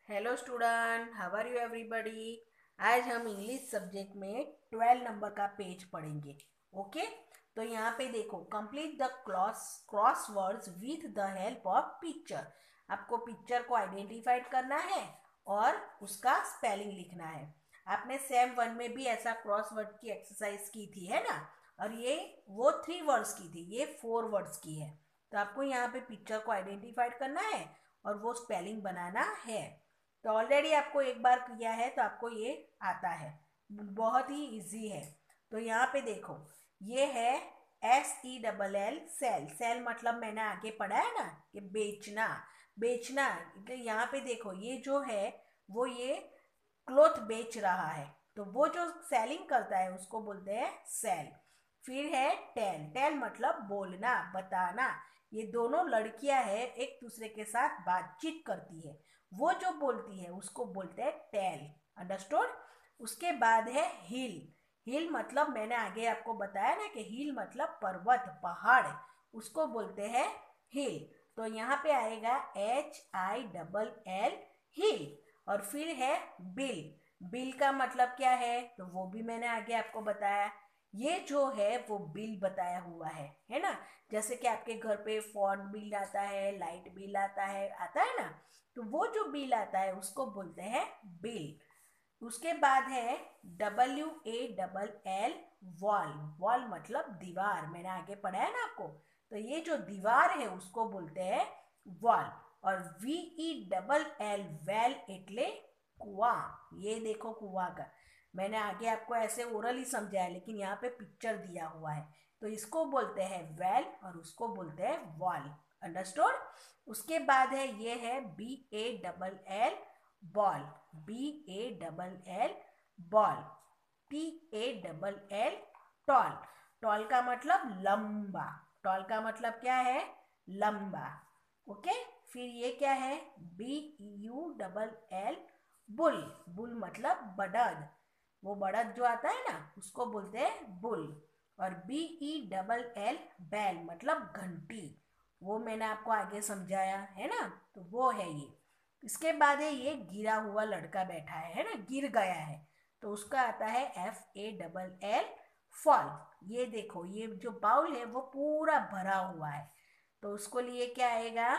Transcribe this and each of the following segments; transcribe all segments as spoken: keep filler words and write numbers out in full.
Hello student, how are you everybody. आज हम English subject में ट्वेल्व नंबर का पेज पढ़ेंगे। ओके, तो यहाँ पे देखो, complete the cross cross words with the help of picture. आपको पिक्चर को आइडेंटिफाइड करना है और उसका स्पेलिंग लिखना है। आपने सेम वन में भी ऐसा क्रॉस वर्ड की एक्सरसाइज की थी, है ना। और ये वो थ्री वर्ड्स की थी, ये फोर वर्ड्स की है। तो आपको यहाँ पे पिक्चर को आइडेंटिफाइड करना है और वो स्पेलिंग बनाना है। तो ऑलरेडी आपको एक बार किया है तो आपको ये आता है, बहुत ही इजी है। तो यहाँ पे देखो, ये है S E double L sell. Sell मतलब मैंने आगे पढ़ा है ना कि बेचना। बेचना तो यहाँ पे देखो, ये जो है वो ये क्लोथ बेच रहा है, तो वो जो सेलिंग करता है उसको बोलते हैं सेल। फिर है टेल। टेल मतलब बोलना, बताना। ये दोनों लड़कियां हैं, एक दूसरे के साथ बातचीत करती है, वो जो बोलती है उसको बोलते हैं टेल। अंडरस्टूड। उसके बाद है हिल। हिल मतलब मैंने आगे आपको बताया ना कि हिल मतलब पर्वत, पहाड़, उसको बोलते हैं हिल। तो यहाँ पे आएगा H I double L, hill. और फिर है बिल। बिल का मतलब क्या है तो वो भी मैंने आगे आपको बताया। ये जो है वो बिल बताया हुआ है है ना। जैसे कि आपके घर पे फोन बिल आता है, लाइट बिल आता है, आता है ना। तो वो जो बिल आता है उसको बोलते हैं बिल। उसके बाद है W A double L, wall. Wall मतलब दीवार, मैंने आगे पढ़ा है ना आपको। तो ये जो दीवार है उसको बोलते हैं वॉल। और V E double L, well एटले कुआ। ये देखो कुआ का, मैंने आगे आपको ऐसे ओरली समझाया लेकिन यहाँ पे पिक्चर दिया हुआ है। तो इसको बोलते हैं वेल और उसको बोलते हैं वॉल। अंडरस्टूड। उसके बाद है ये है B A double L, ball. B A double L, ball. T A double L, tall. Tall का मतलब लंबा। टॉल का मतलब क्या है, लंबा। ओके। फिर ये क्या है, B U double L, bull. Bull मतलब बड़द, वो बड़द जो आता है ना उसको बोलते हैं बुल। और बी ई डबल एल, बैल मतलब घंटी, वो मैंने आपको आगे समझाया है ना। तो वो है ये। इसके बाद है ये गिरा हुआ लड़का बैठा है है ना, गिर गया है, तो उसका आता है F A double L, fall. ये देखो, ये जो बाउल है वो पूरा भरा हुआ है, तो उसको लिए क्या आएगा,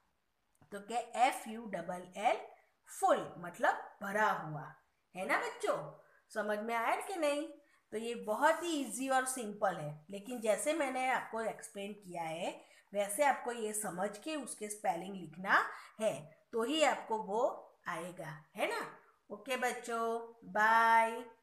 तो क्या F U double L, full मतलब भरा हुआ। है ना बच्चों, समझ में आया कि नहीं। तो ये बहुत ही इजी और सिंपल है, लेकिन जैसे मैंने आपको एक्सप्लेन किया है वैसे आपको ये समझ के उसके स्पेलिंग लिखना है, तो ही आपको वो आएगा, है ना। ओके बच्चों, बाय।